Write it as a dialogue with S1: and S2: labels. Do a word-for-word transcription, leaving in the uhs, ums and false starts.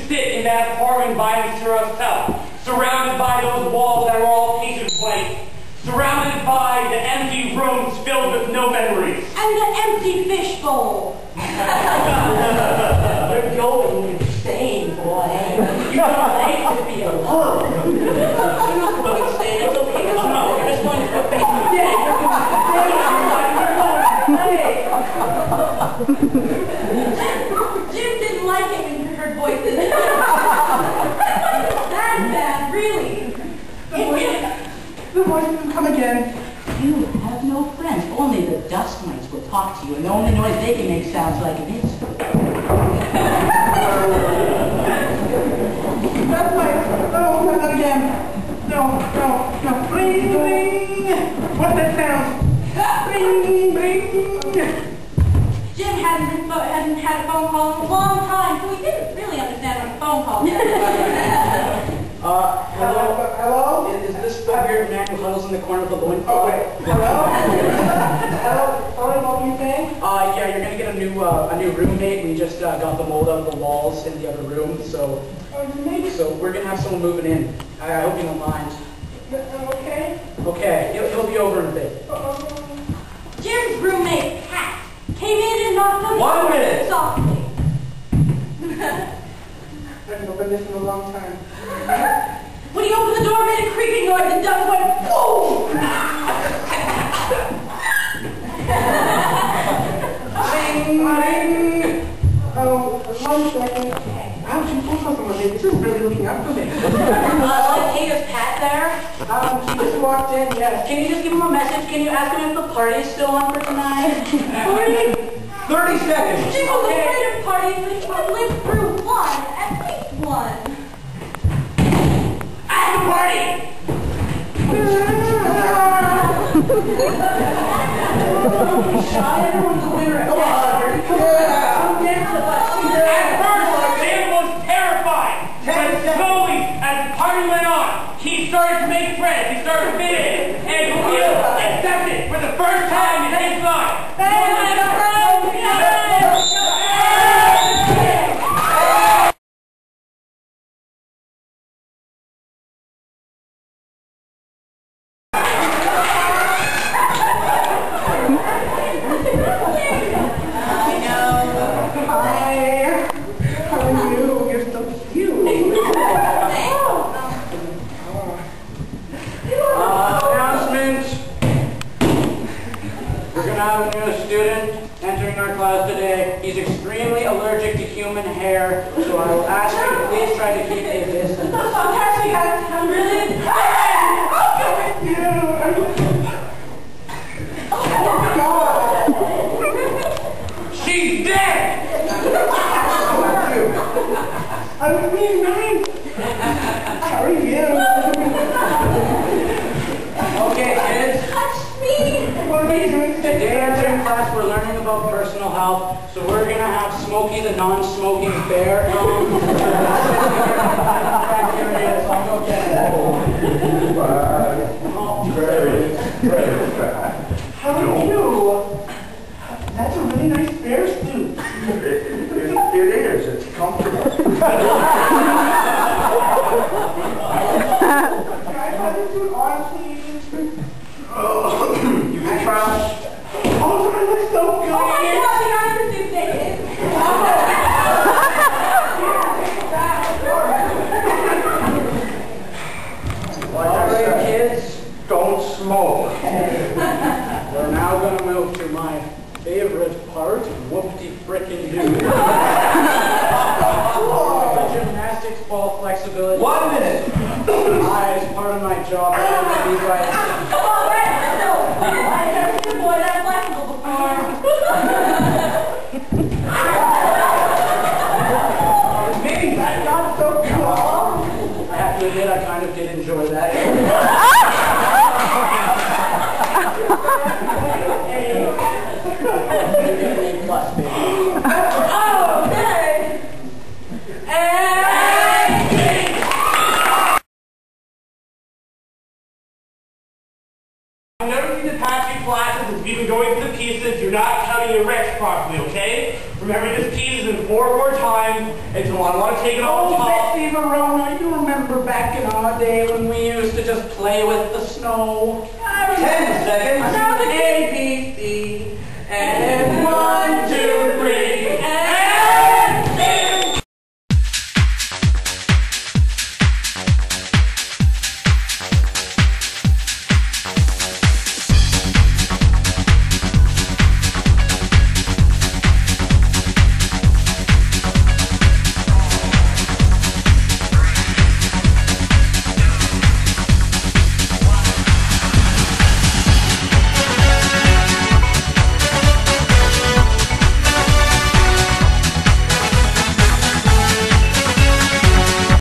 S1: sit in that apartment by himself, surrounded by those walls that were all painted white, surrounded by the empty rooms filled with no memories.
S2: And the empty fishbowl.
S3: You're going insane, boy. You're right to be alone. You're not going insane. It's okay. It's not. You're just going to go back. Yeah, you're going insane.
S2: Jim didn't like it when he heard voices. That bad, really.
S4: The voices come again.
S3: You have no friends. Only the dust mites will talk to you, and the only noise they can make sounds like this.
S4: That's right. No, not again. No, no, no. Ring, ring. What's that sound? Ring, ring.
S2: Jim hadn't, been, hadn't had a phone call in a long time, so he didn't really understand what a phone call meant.
S3: Uh, hello? Hello? Is, is this the weird man who huddles in the corner of the loincloth?
S4: Oh, wait. Hello? Hello? Sorry, what were you saying?
S3: Uh, yeah, you're gonna get a new, uh, a new roommate. We just uh, got the mold out of the walls in the other room, so...
S4: Oh, maybe.
S3: So we're gonna have someone moving in. I, I hope you don't mind.
S4: Okay.
S3: Okay, he'll, he'll be over in a bit.
S2: Jim's roommate, Pat, came in and knocked on the
S1: One
S2: door
S1: minute.
S2: softly.
S4: I've been open this in a long time.
S2: When he opened the door, made a creaking noise, and dust went boom!
S4: Ring, ring. Oh, one second. I'm too full for someone. This is really looking up for me.
S3: Uh, hey, is Pat there?
S4: Um, he just walked in, yes.
S3: Can you just give him a message? Can you ask him if the party is still on for tonight?
S2: Party?
S1: thirty seconds.
S2: Jim was afraid of parties, but he would live through one, at least one.
S1: At the party!
S4: Shy, everyone's a winner. Come on.
S1: At first, Jim was terrified, but slowly, as the party went on, he started to make friends, he started to fit in, and to feel accepted for the first time in his life. He's extremely allergic to human hair, so I will ask you to please try to keep a distance.
S2: Actually, I'm really...
S1: She's dead!
S4: I was being nice. How are you?
S1: Okay, kids.
S2: Touch me!
S4: What are you doing?
S1: Today in gym class we're learning about personal health, so we're going to have Smokey the non-smoking bear. Bacteria, so I'll go get it.
S4: How are you? That's a really nice bear suit.
S5: It, it, it is. It's comfortable.
S4: Can I put this suit on, please?
S5: Oh, you can try.
S4: Oh, I look so good.
S2: Oh my God, the answer is naked.
S1: All right, kids.
S5: Don't smoke.
S1: We're now going to move to my favorite part, whoop-de-frickin-do. The gymnastics ball flexibility. One minute. I, as part of my job, I am to be right.
S2: Come on, right? No. I've never seen a boy that flexible before.
S4: Maybe that got so cool.
S1: I have to admit, I kind of did enjoy that. Plus, baby.
S2: Oh, okay. And...
S1: I noticed in the past few classes, as we've been going through the pieces, you're not counting your reps properly, okay? Remember, this piece is in four four time, and so I want to to take it all
S4: Oh,
S1: off.
S4: Betsy Verona, you remember back in our day when we used to just play with the snow?
S3: Ten seconds.
S4: Now the A